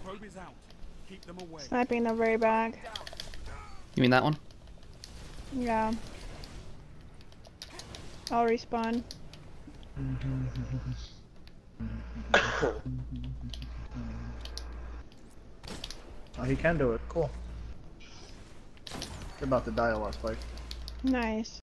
Sniping the very back. You mean that one? Yeah. I'll respawn. Oh, he can do it. Cool. You're about to die a lot, Spike. Nice.